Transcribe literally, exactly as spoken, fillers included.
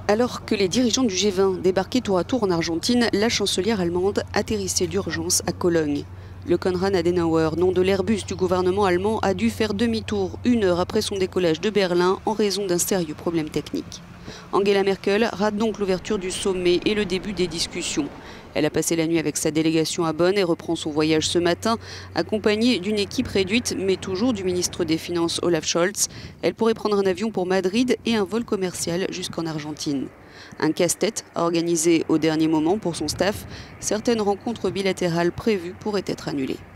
Alors que les dirigeants du G vingt débarquaient tour à tour en Argentine, la chancelière allemande atterrissait d'urgence à Cologne. Le Konrad Adenauer, nom de l'Airbus du gouvernement allemand, a dû faire demi-tour une heure après son décollage de Berlin en raison d'un sérieux problème technique. Angela Merkel rate donc l'ouverture du sommet et le début des discussions. Elle a passé la nuit avec sa délégation à Bonn et reprend son voyage ce matin, accompagnée d'une équipe réduite, mais toujours du ministre des Finances Olaf Scholz. Elle pourrait prendre un avion pour Madrid et un vol commercial jusqu'en Argentine. Un casse-tête organisé au dernier moment pour son staff. Certaines rencontres bilatérales prévues pourraient être annulées.